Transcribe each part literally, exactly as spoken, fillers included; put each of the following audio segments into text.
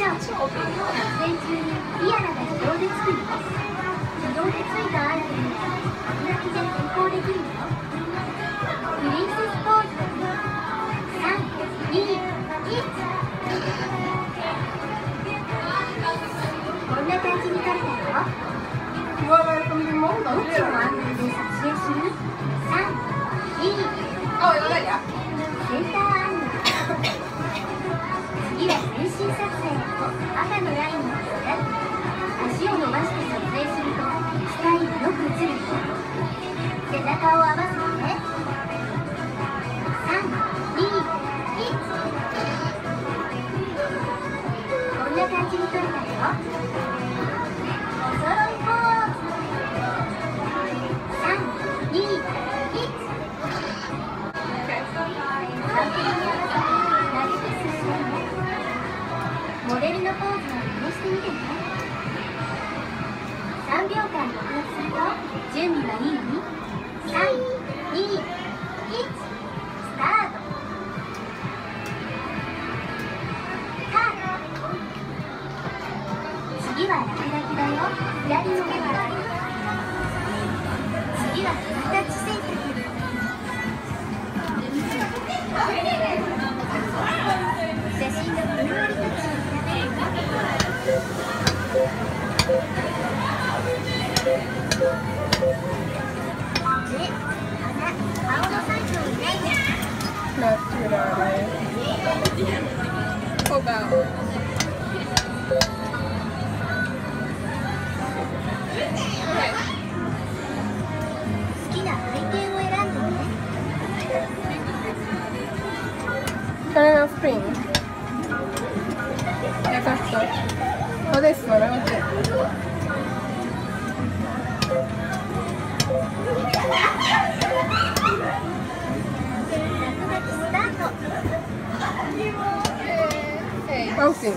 撮影中にリアラが自動でつくよ。自動でついたアイテムは落書きで変更できるよ。プリンセスポーズさん、に、いち。こんな感じに撮れたよ。どっちのアングルで撮影する？さん、に、いち。センターアングル。次は全身撮影と赤のラインを使って足を伸ばして撮影するとスタイルよく映るよ。背中を合わせてさん、に、いち。こんな感じに撮れたよ。おそろいポーズさん、に、いち。完璧に合わせて投げて進む。モデルのポーズを試してみてね。さんびょうかん録画すると準備はいい？さん、に、いち、スタート。カット。次は落書きだよ。左の手は次はハイタッチ選択。写真のふんわりタッチを選べる。目、鼻、顔のサイズを選んで。 ナチュラル。小顔。 好きな背景を選んでね。 Banana spring. Esatto. Adesso veramente. Pausing.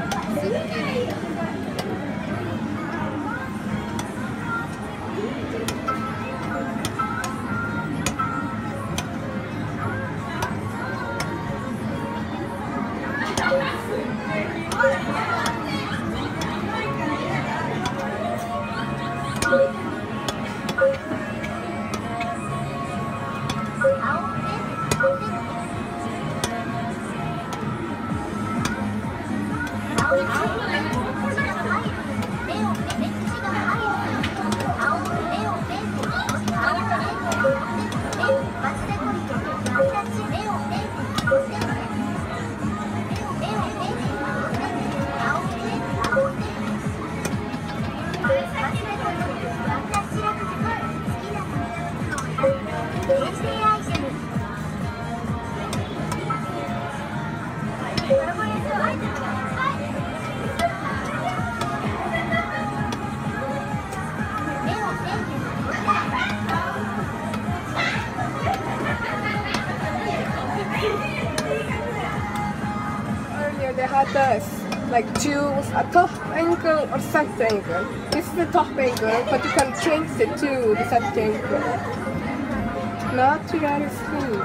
Earlier they had us like choose a top angle or side angle. This is the top angle, but you can change it to the side angle. Natural skin.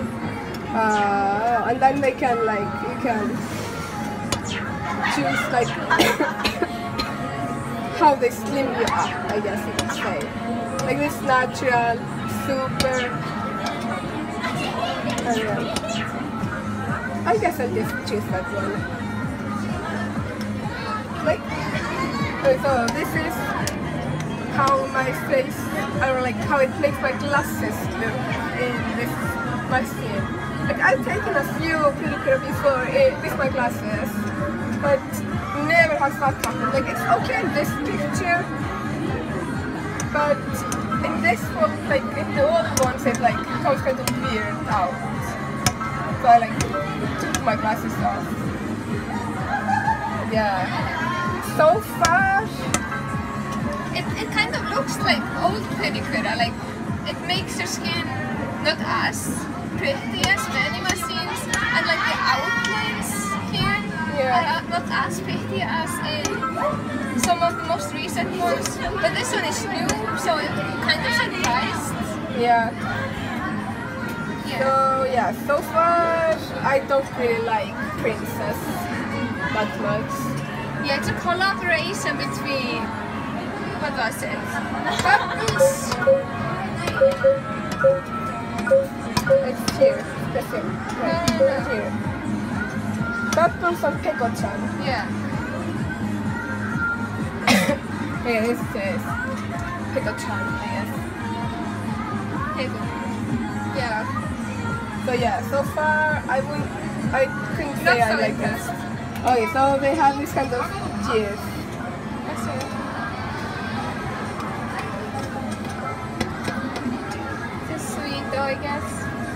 Uh, and then they can like you can choose like how they slim you up, I guess you could say. Like this natural, super. And, uh, I guess I'll just choose that one. Like, so this is how my face, or like how it makes my glasses look in this machine. Like I've taken a few Purikura before uh, with my glasses, but never has that happened. Like it's okay in this picture, but in this one, like in the old ones, it like comes kind of weird out. So I like took my glasses off. Yeah. So far, it it kind of looks like old Purikura. Like it makes your skin not as pretty as many machines, and like the outlines here yeah. are not as pretty as in some of the most recent ones. But this one is new, so I'm kind of surprised. Yeah. Yeah. So yeah, so far I don't really like Princess. that much. Yeah, it's a collaboration between, what was it? Bubbles. It's here. It's here. Right. No, no, no. Here. Bubbles and Peco-chan. Yeah. Yeah, this is Peco-chan, I guess. Peco. Yeah. So yeah, so far I would I couldn't say Not I so like impressed. this. Okay, so they have this kind of gif. That's it. It's sweet though, I guess.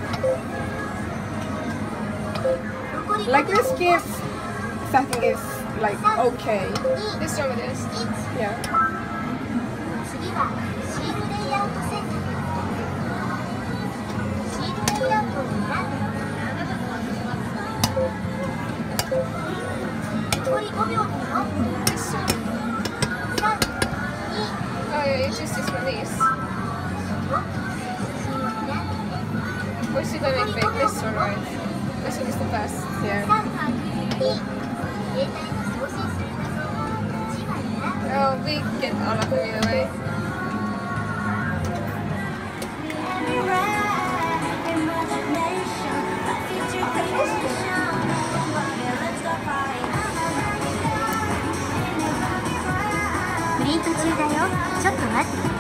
Like this gif, I think is like okay. This one it is. Yeah. 次はシールレイアウトセット。シールレイアウトを選んで残りごびょうだよ。 This one. さん、に、 Oh yeah, you choose this one, these. Or should I make big? This one, right? This one is the best. Yeah. さん、に、携帯に送信する画像をいちまい選んで Oh, we get all of them either way. プリント中だよ。ちょっと待って。